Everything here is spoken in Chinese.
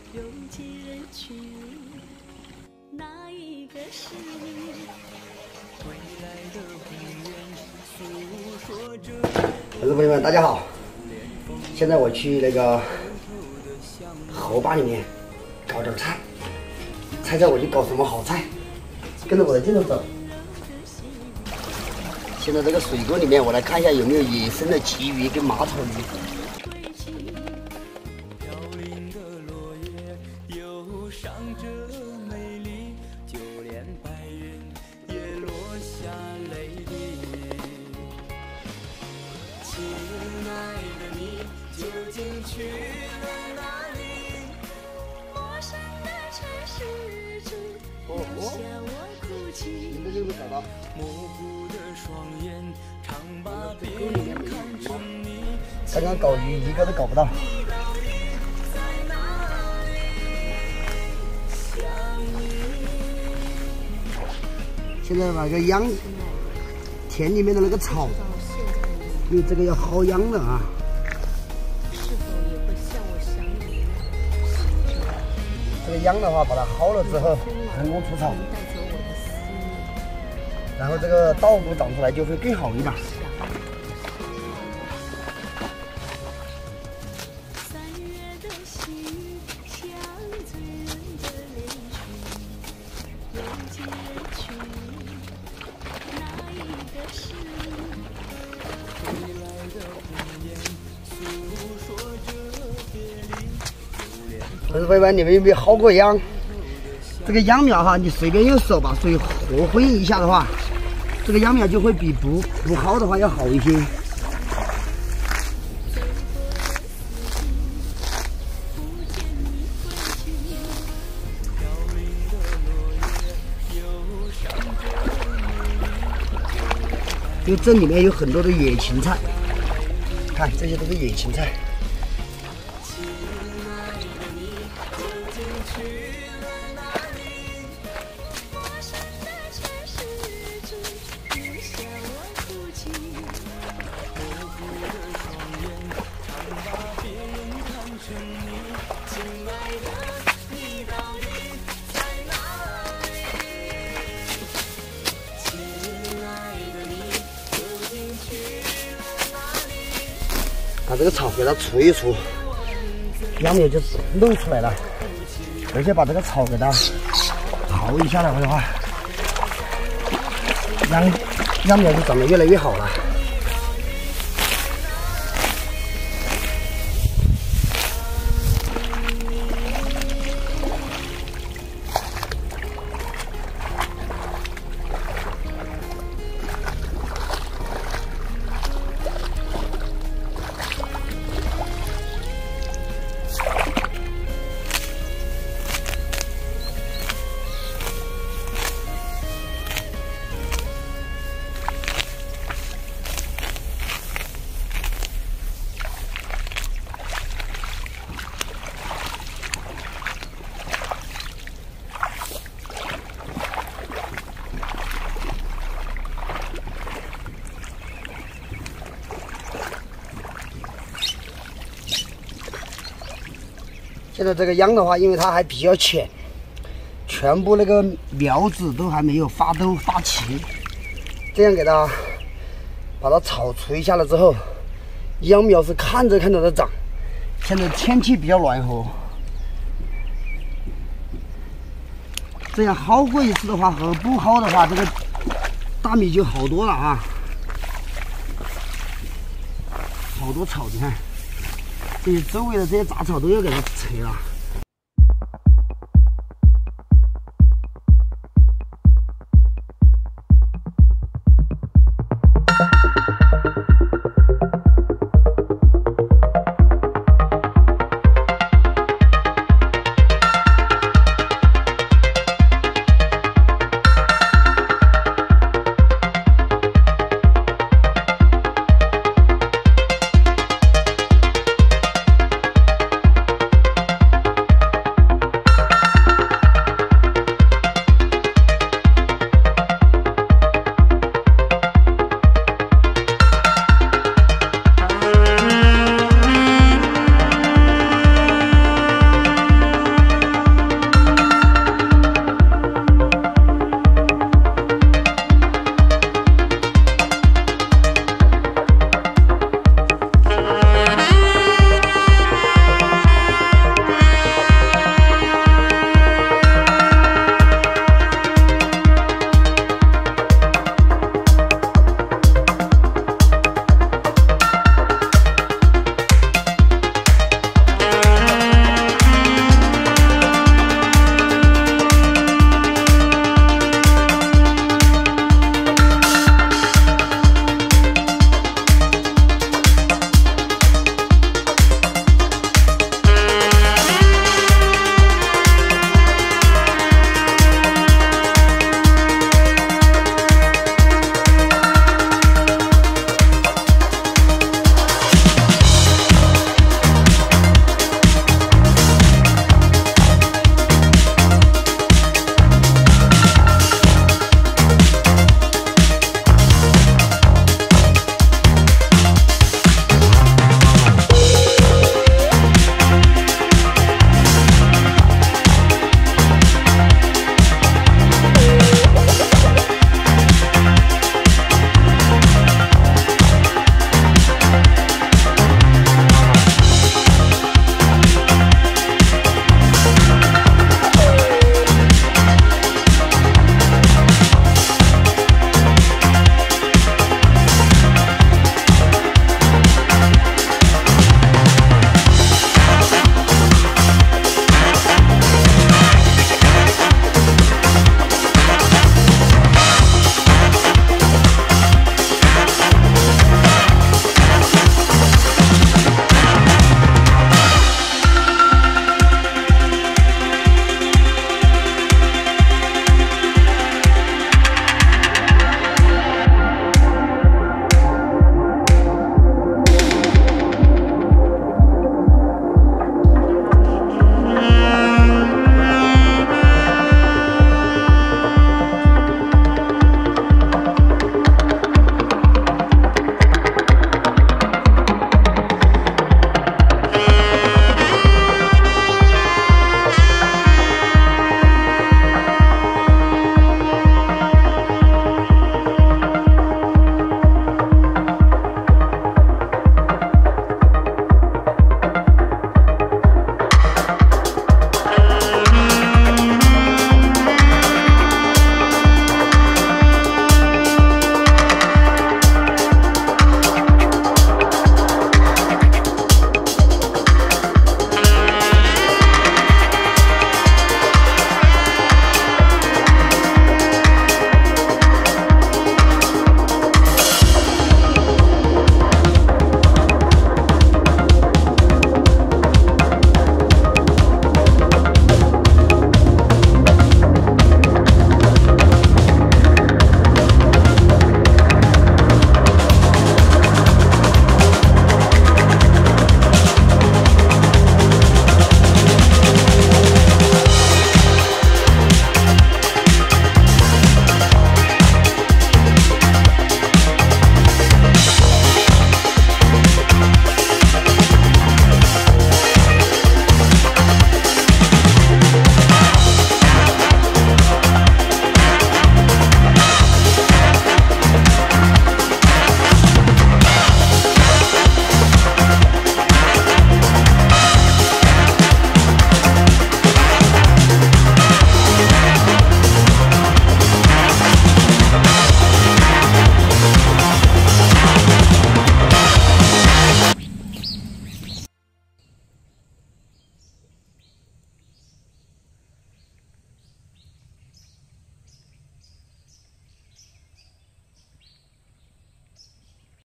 投资朋友们，大家好！现在我去那个河坝里面搞点菜，猜猜我去搞什么好菜？跟着我的镜头走。现在这个水沟里面，我来看一下有没有野生的旗鱼跟马草鱼。 去了哪里？陌生的城市中，留下我哭泣。模糊的双眼，常把别人看成你。 刚刚搞鱼一个都搞不到。现在把个秧田里面的那个草，因为这个要薅秧的啊。 这个秧的话，把它薅了之后，人工除草，然后这个稻谷长出来就会更好一点。投资朋友们，你们有没有薅过秧？这个秧苗哈，你随便用手把水和混一下的话，这个秧苗就会比不薅的话要好一些。因为这里面有很多的野芹菜，看这些都是野芹菜。 把这个草给它除一除，秧苗就露出来了。而且把这个草给它刨一下的话，秧苗就长得越来越好了。 现在这个秧的话，因为它还比较浅，全部那个苗子都还没有发兜发齐，这样给它把它草除一下了之后，秧苗是看着看着的长。现在天气比较暖和，这样薅过一次的话和不薅的话，这个大米就好多了啊，好多草，你看。 这些周围的这些杂草都要给它扯了。